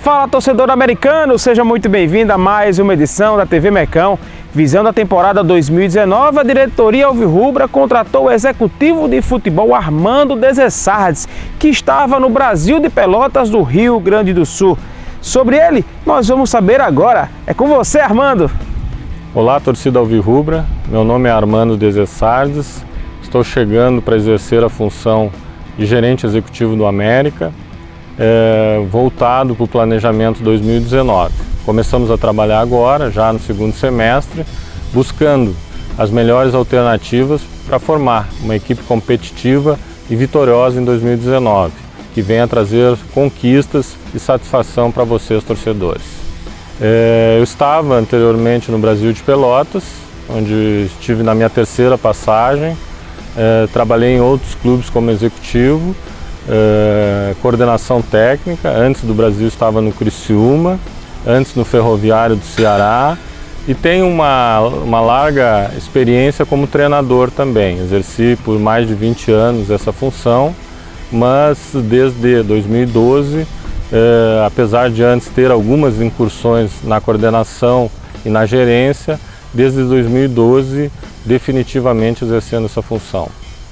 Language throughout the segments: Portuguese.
Fala, torcedor americano, seja muito bem-vindo a mais uma edição da TV Mecão. Visando a temporada 2019, a diretoria alvirrubra contratou o executivo de futebol Armando Desessardes, que estava no Brasil de Pelotas do Rio Grande do Sul. Sobre ele, nós vamos saber agora. É com você, Armando. Olá, torcida alvirrubra. Meu nome é Armando Desessardes. Estou chegando para exercer a função de gerente executivo do América, voltado para o planejamento 2019. Começamos a trabalhar agora, já no segundo semestre, buscando as melhores alternativas para formar uma equipe competitiva e vitoriosa em 2019, que venha trazer conquistas e satisfação para vocês, torcedores. Eu estava anteriormente no Brasil de Pelotas, onde estive na minha terceira passagem, trabalhei em outros clubes como executivo, coordenação técnica. Antes do Brasil estava no Criciúma, antes no Ferroviário do Ceará, e tenho uma larga experiência como treinador também. Exerci por mais de 20 anos essa função, mas desde 2012, apesar de antes ter algumas incursões na coordenação e na gerência, desde 2012 definitivamente exercendo essa função.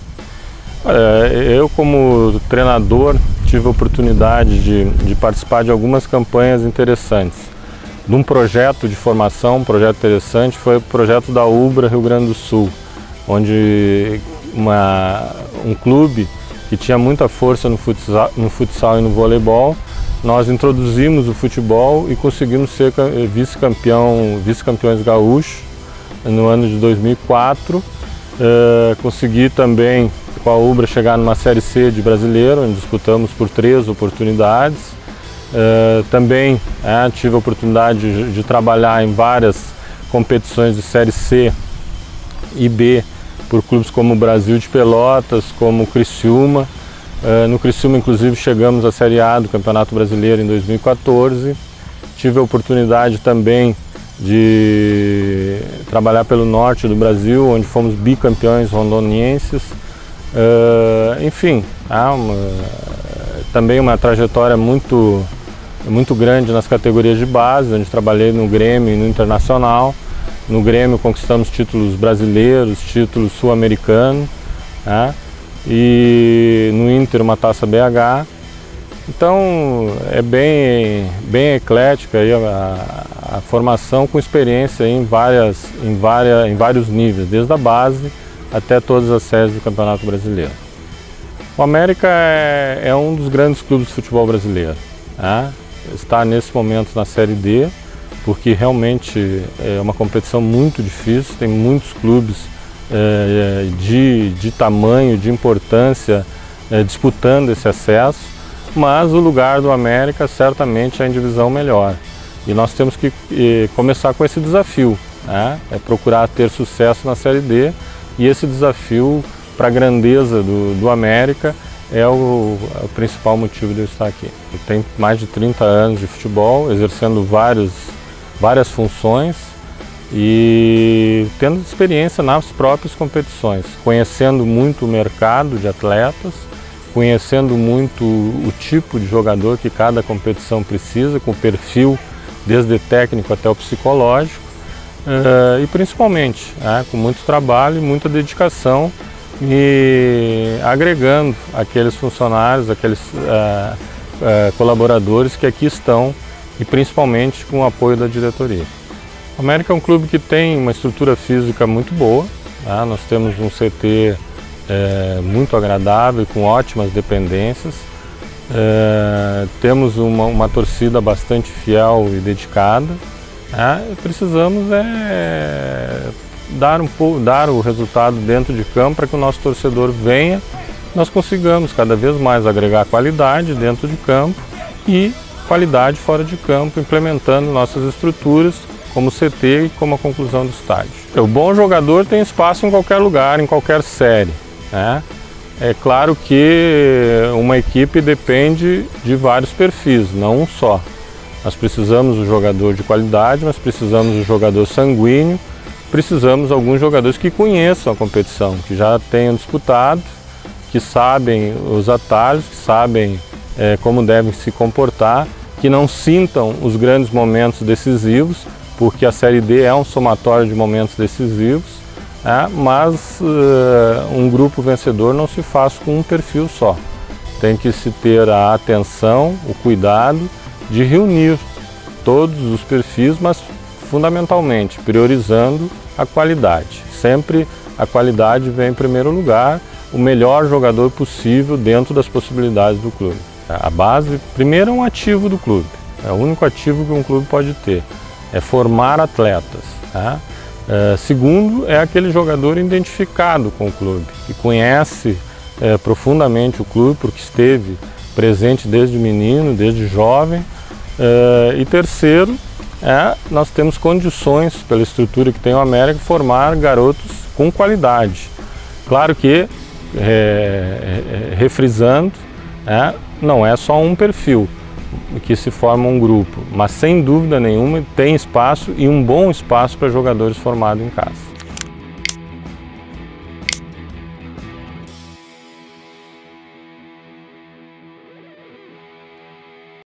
Eu, como treinador, tive a oportunidade de participar de algumas campanhas interessantes. De um projeto de formação, um projeto interessante, foi o projeto da Ubra Rio Grande do Sul, onde um clube que tinha muita força no futsal e no voleibol, nós introduzimos o futebol e conseguimos ser vice-campeões gaúchos no ano de 2004. Consegui também com a Ubra chegar numa Série C de Brasileiro, onde disputamos por 3 oportunidades. Também tive a oportunidade de trabalhar em várias competições de Série C e B por clubes como o Brasil de Pelotas, como o Criciúma. No Criciúma, inclusive, chegamos à Série A do Campeonato Brasileiro em 2014. Tive a oportunidade também de trabalhar pelo norte do Brasil, onde fomos bicampeões rondonienses. Enfim, também uma trajetória muito grande nas categorias de base, onde trabalhei no Grêmio e no Internacional. No Grêmio conquistamos títulos brasileiros, títulos sul-americanos, e no Inter uma Taça BH. Então é bem eclética aí a formação, com experiência em vários níveis, desde a base até todas as séries do Campeonato Brasileiro. O América é um dos grandes clubes de futebol brasileiro. Está nesse momento na Série D, porque realmente é uma competição muito difícil, tem muitos clubes de tamanho, de importância disputando esse acesso, mas o lugar do América certamente é em divisão melhor. E nós temos que começar com esse desafio, é procurar ter sucesso na Série D, e esse desafio para a grandeza do América é o principal motivo de eu estar aqui. Eu tenho mais de 30 anos de futebol, exercendo várias funções e tendo experiência nas próprias competições, conhecendo muito o mercado de atletas, conhecendo muito o tipo de jogador que cada competição precisa, com o perfil desde técnico até o psicológico, e principalmente com muito trabalho e muita dedicação, e agregando aqueles funcionários, aqueles colaboradores que aqui estão, e principalmente com o apoio da diretoria. O América é um clube que tem uma estrutura física muito boa, nós temos um CT muito agradável, com ótimas dependências. Temos uma torcida bastante fiel e dedicada. Precisamos dar o resultado dentro de campo para que o nosso torcedor venha, nós consigamos cada vez mais agregar qualidade dentro de campo e qualidade fora de campo, implementando nossas estruturas como CT e como a conclusão do estádio. O bom jogador tem espaço em qualquer lugar, em qualquer série. É claro que uma equipe depende de vários perfis, não um só. Nós precisamos de um jogador de qualidade, mas precisamos de um jogador sanguíneo, precisamos de alguns jogadores que conheçam a competição, que já tenham disputado, que sabem os atalhos, que sabem como devem se comportar que não sintam os grandes momentos decisivos, porque a Série D é um somatório de momentos decisivos, mas um grupo vencedor não se faz com um perfil só. Tem que se ter a atenção, o cuidado de reunir todos os perfis, mas fundamentalmente priorizando a qualidade. Sempre a qualidade vem em primeiro lugar, o melhor jogador possível dentro das possibilidades do clube. A base, primeiro, é um ativo do clube, é o único ativo que um clube pode ter, é formar atletas. Segundo, é aquele jogador identificado com o clube, que conhece profundamente o clube, porque esteve presente desde menino, desde jovem. E terceiro, nós temos condições, pela estrutura que tem o América, formar garotos com qualidade. Claro que, refrisando, não é só um perfil que se forma um grupo, mas sem dúvida nenhuma tem espaço e um bom espaço para jogadores formados em casa.